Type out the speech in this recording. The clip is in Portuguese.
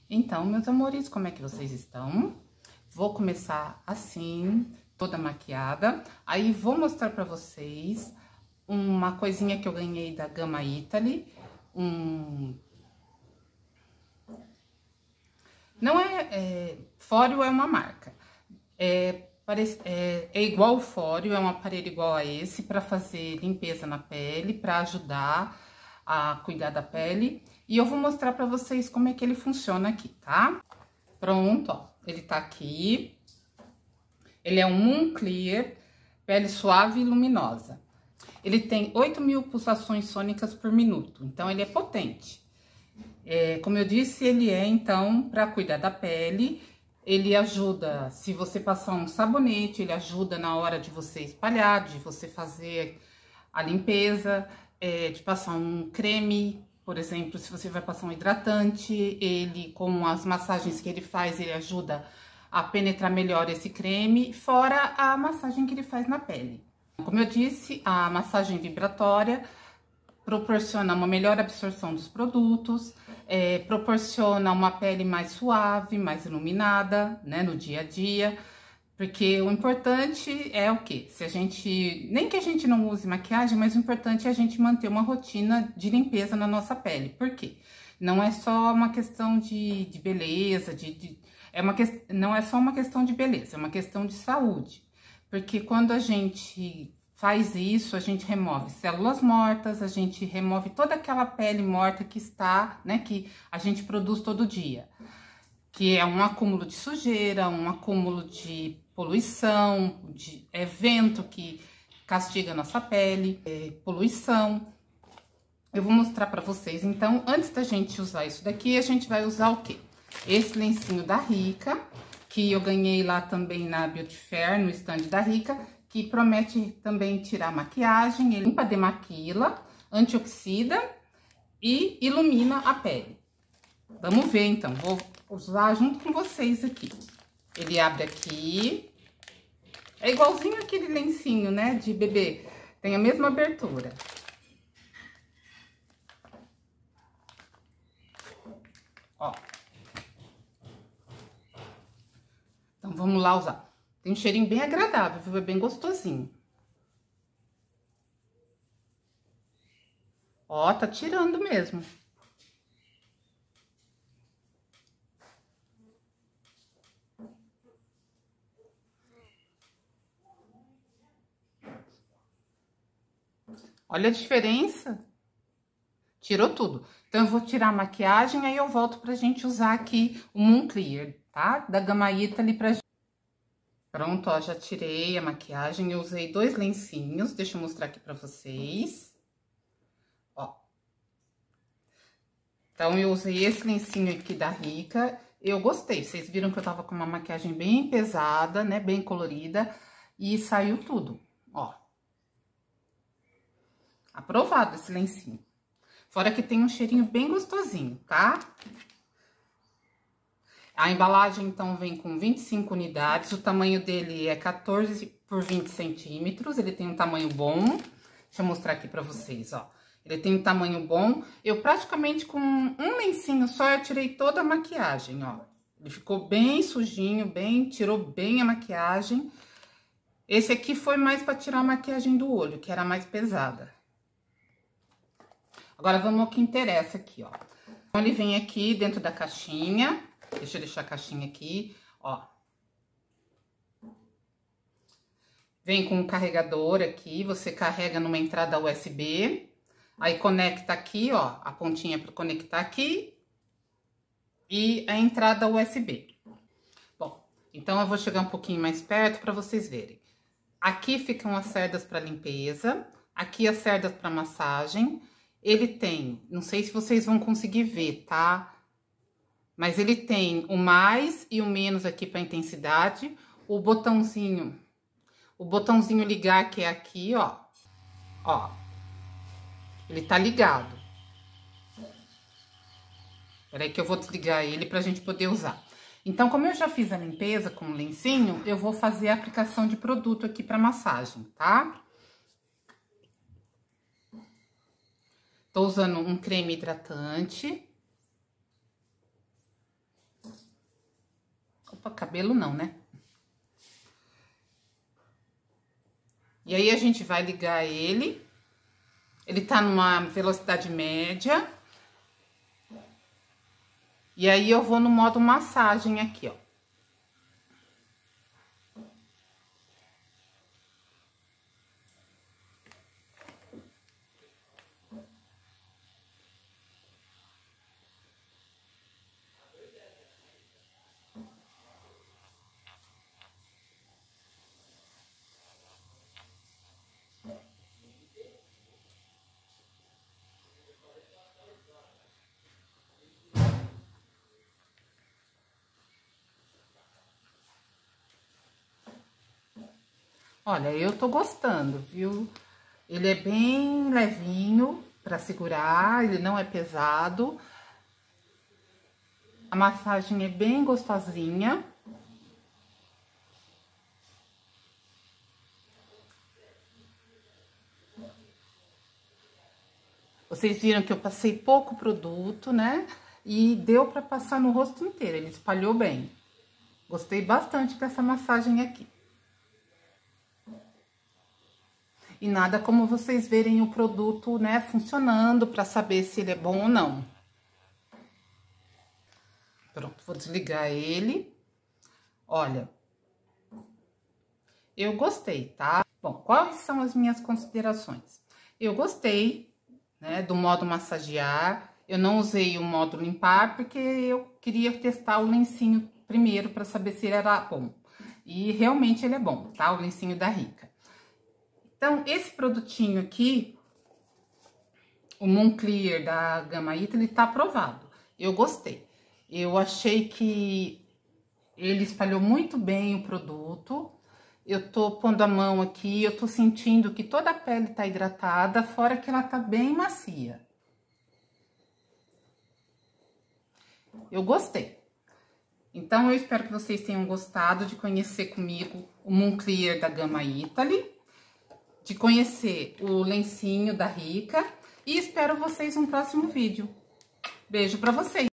Então, meus amores, como é que vocês estão? Vou começar assim, toda maquiada. Aí, vou mostrar pra vocês uma coisinha que eu ganhei da Gama Italy. Não é... Fóreo é uma marca. É igual o Fóreo, é um aparelho igual a esse, pra fazer limpeza na pele, pra ajudar a cuidar da pele. E eu vou mostrar pra vocês como é que ele funciona aqui, tá? Pronto, ó. Ele tá aqui. Ele é um Moon Clear, pele suave e luminosa. Ele tem 8.000 pulsações sônicas por minuto, então ele é potente. Como eu disse, ele é, então, pra cuidar da pele. Ele ajuda, se você passar um sabonete, ele ajuda na hora de você espalhar, de você fazer a limpeza, de passar um creme. Por exemplo, se você vai passar um hidratante, ele, com as massagens que ele faz, ele ajuda a penetrar melhor esse creme, fora a massagem que ele faz na pele. Como eu disse, a massagem vibratória proporciona uma melhor absorção dos produtos, proporciona uma pele mais suave, mais iluminada, né, no dia a dia. Porque o importante é o quê? Se a gente... Nem que a gente não use maquiagem, mas o importante é a gente manter uma rotina de limpeza na nossa pele. Por quê? Não é só uma questão de beleza, não é só uma questão de beleza, é uma questão de saúde. Porque quando a gente faz isso, a gente remove células mortas, a gente remove toda aquela pele morta que está, né, que a gente produz todo dia. Que é um acúmulo de sujeira, um acúmulo de poluição, de vento que castiga a nossa pele, poluição. Eu vou mostrar pra vocês, então, antes da gente usar isso daqui, a gente vai usar o quê? Esse lencinho da Rica, que eu ganhei lá também na Beauty Fair, no stand da Rica, que promete também tirar maquiagem, ele limpa, demaquila, antioxida e ilumina a pele. Vamos ver, então, vou usar junto com vocês aqui. Ele abre aqui, é igualzinho aquele lencinho, né, de bebê, tem a mesma abertura. Ó. Então, vamos lá usar. Tem um cheirinho bem agradável, viu? É bem gostosinho. Ó, tá tirando mesmo. Olha a diferença. Tirou tudo. Então, eu vou tirar a maquiagem, aí eu volto pra gente usar aqui o Moon Clear, tá? Da Gama Italy pra gente. Pronto, ó, já tirei a maquiagem. Eu usei 2 lencinhos, deixa eu mostrar aqui pra vocês. Ó. Então, eu usei esse lencinho aqui da Rica. Eu gostei, vocês viram que eu tava com uma maquiagem bem pesada, né? Bem colorida. E saiu tudo, ó. Aprovado esse lencinho. Fora que tem um cheirinho bem gostosinho, tá? A embalagem, então, vem com 25 unidades. O tamanho dele é 14 por 20 centímetros. Ele tem um tamanho bom. Deixa eu mostrar aqui pra vocês, ó. Ele tem um tamanho bom. Eu praticamente, com um lencinho só, eu tirei toda a maquiagem, ó. Ele ficou bem sujinho, tirou bem a maquiagem. Esse aqui foi mais pra tirar a maquiagem do olho, que era mais pesada. Agora, vamos ao que interessa aqui, ó. Então, ele vem aqui dentro da caixinha. Deixa eu deixar a caixinha aqui, ó. Vem com um carregador aqui, você carrega numa entrada USB. Aí, conecta aqui, ó, a pontinha para conectar aqui. E a entrada USB. Bom, então eu vou chegar um pouquinho mais perto para vocês verem. Aqui ficam as cerdas para limpeza. Aqui as cerdas para massagem. Ele tem, não sei se vocês vão conseguir ver, tá? Mas ele tem o mais e o menos aqui para intensidade. O botãozinho ligar, que é aqui, ó. Ó. Ele tá ligado. Peraí que eu vou desligar ele pra gente poder usar. Então, como eu já fiz a limpeza com o lencinho, eu vou fazer a aplicação de produto aqui pra massagem, tá? Tô usando um creme hidratante. Opa, cabelo não, né? E aí, a gente vai ligar ele. Ele tá numa velocidade média. E aí, eu vou no modo massagem aqui, ó. Olha, eu tô gostando, viu? Ele é bem levinho pra segurar, ele não é pesado. A massagem é bem gostosinha. Vocês viram que eu passei pouco produto, né? E deu pra passar no rosto inteiro, ele espalhou bem. Gostei bastante dessa massagem aqui. E nada como vocês verem o produto, né, funcionando pra saber se ele é bom ou não. Pronto, vou desligar ele. Olha, eu gostei, tá? Bom, quais são as minhas considerações? Eu gostei, né, do modo massagear. Eu não usei o modo limpar porque eu queria testar o lencinho primeiro para saber se ele era bom. E realmente ele é bom, tá? O lencinho da Rica. Então, esse produtinho aqui, o Moon Clear da Gama Italy, tá aprovado. Eu gostei. Eu achei que ele espalhou muito bem o produto. Eu tô pondo a mão aqui, eu tô sentindo que toda a pele tá hidratada, fora que ela tá bem macia. Eu gostei. Então, eu espero que vocês tenham gostado de conhecer comigo o Moon Clear da Gama Italy, de conhecer o lencinho da Rica, e espero vocês no próximo vídeo. Beijo pra vocês!